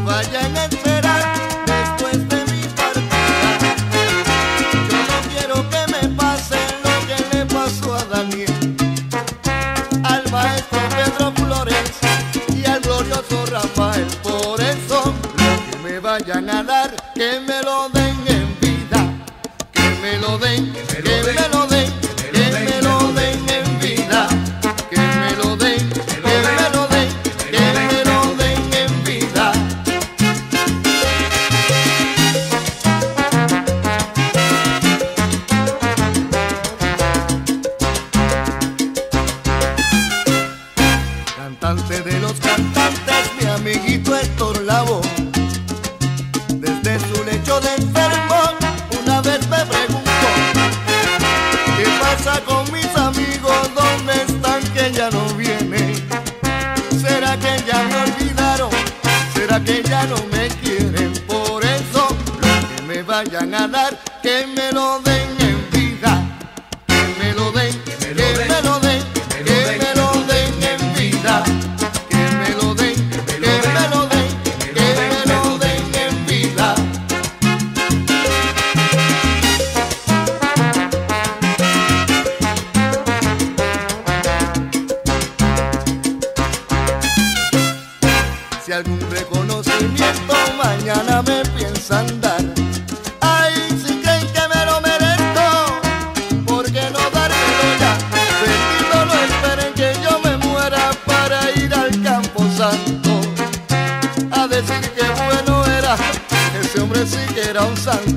vayan a esperar después de mi partida. Yo no quiero que me pase lo que le pasó a Daniel, al maestro Pedro Flores y al glorioso Rafael. Por eso, lo que me vayan a dar, que me lo den en vida, que me lo den, que me lo den, que me lo den en vida, que me lo den, que me lo den, que me lo den en vida. Cantante de los cantantes, mi amiguito Héctor Lavoe, desde su lecho de enfermo una vez me preguntó: ¿qué pasa con mis amigos? ¿Dónde están que ya no vienen? ¿Será que ya me olvidaron? ¿Será que ya no me quieren? Por eso, lo que me vayan a dar, que me lo den en vida, que me lo den, que me lo den, que me lo den en vida, que me lo den, que me lo den, que me lo den en vida. Si algún reconocimiento mañana me piensan dar, ay, si creen que me lo merezco, ¿por qué no dármelo ya? Bendito, no esperen que yo me muera para ir al campo santo a decir que bueno era, ese hombre sí que era un santo.